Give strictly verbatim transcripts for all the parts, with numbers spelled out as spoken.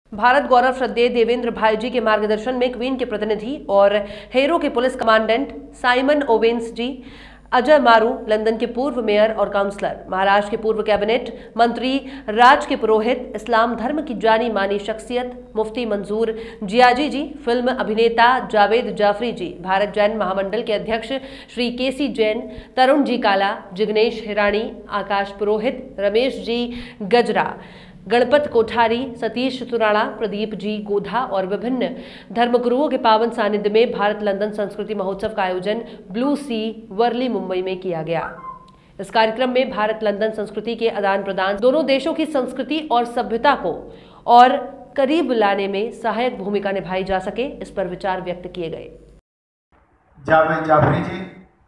भारत गौरव श्रद्धेय देवेंद्र भाई जी के मार्गदर्शन में क्वीन के प्रतिनिधि और हेरो के police commandant Simon Owens ji, Ajay Maru, London के पूर्व मेयर और काउंसलर, महाराष्ट्र के पूर्व कैबिनेट मंत्री राज के पुरोहित, इस्लाम धर्म की जानी मानी शख्सियत मुफ्ती मंजूर जियाजी जी, फिल्म अभिनेता जावेद जाफरी जी, भारत जैन महामंडल के अध्यक्ष श्री केसी जैन, तरुण जी काला, जिग्नेश हिरानी, आकाश पुरोहित, रमेश जी गजरा, गणपत कोठारी, सतीश तुराणा, प्रदीप जी गोधा और विभिन्न धर्मगुरुओं के पावन सानिध्य में भारत लंदन संस्कृति महोत्सव का आयोजन ब्लू सी वर्ली मुंबई में किया गया। इस कार्यक्रम में भारत लंदन संस्कृति के आदान प्रदान दोनों देशों की संस्कृति और सभ्यता को और करीब लाने में सहायक भूमिका निभाई जा सके, इस पर विचार व्यक्त किए गए। जावेद जाफरी जी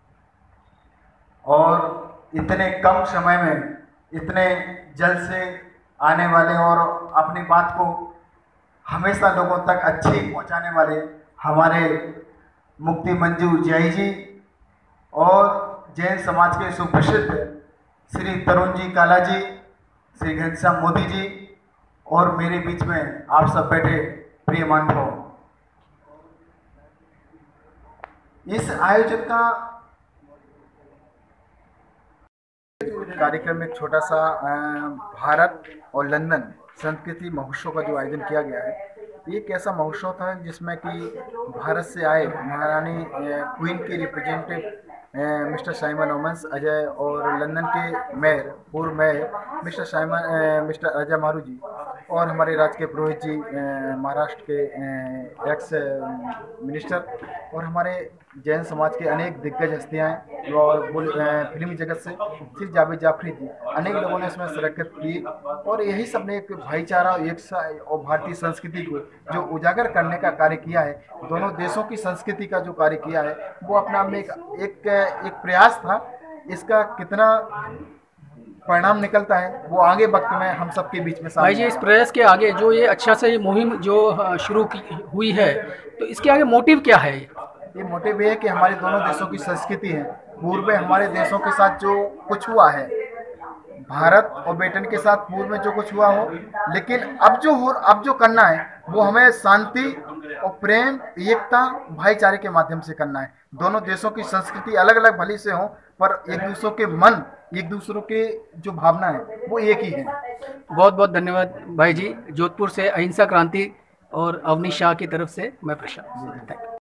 और इतने कम समय में इतने जल्द से आने वाले और अपनी बात को हमेशा लोगों तक अच्छी पहुंचाने वाले हमारे मुफ्ती मंजूर जियाजी जी और जैन समाज के सुप्रसिद्ध श्री तरुण जी काला जी, श्री घनश्याम मोदी जी और मेरे बीच में आप सब बैठे प्रिय महानुभाव, इस आयोजन का कार्यक्रम में एक छोटा सा भारत और लंदन संस्कृति महोत्सव का जो आयोजन किया गया है, ये एक ऐसा महोत्सव था जिसमें कि भारत से आए महारानी क्वीन के representative mister Simon Owens Ajay और लंदन के मेयर पूर्व मेयर mister Simon mister Ajay Maru ji और हमारे राज के पुरोहित जी, महाराष्ट्र के एक्स मिनिस्टर और हमारे जैन समाज के अनेक दिग्गज हस्तियाँ हैं और फिल्मी जगत से श्री जावेद जाफरी जी, अनेक लोगों ने इसमें शिरकत की और यही सब ने एक भाईचारा एक और भारतीय संस्कृति को जो उजागर करने का कार्य किया है, दोनों देशों की संस्कृति का जो कार्य किया है वो अपना में एक, एक एक प्रयास था। इसका कितना परिणाम निकलता है वो आगे वक्त में हम सबके बीच में भाई जी, इस प्रयास के आगे जो ये अच्छा से ये मुहिम जो शुरू हुई है, तो इसके आगे मोटिव क्या है? ये मोटिव ये है कि हमारे दोनों देशों की संस्कृति है, पूर्व में हमारे देशों के साथ जो कुछ हुआ है, भारत और ब्रिटेन के साथ पूर्व में जो कुछ हुआ हो, लेकिन अब जो हो अब जो करना है वो हमें शांति और प्रेम, एकता, भाईचारे के माध्यम से करना है। दोनों देशों की संस्कृति अलग अलग भली से हो पर एक दूसरों के मन, एक दूसरों के जो भावना है वो एक ही है। बहुत बहुत धन्यवाद भाई जी। जोधपुर से अहिंसा क्रांति और अवनी शाह की तरफ से मैं प्रशांत।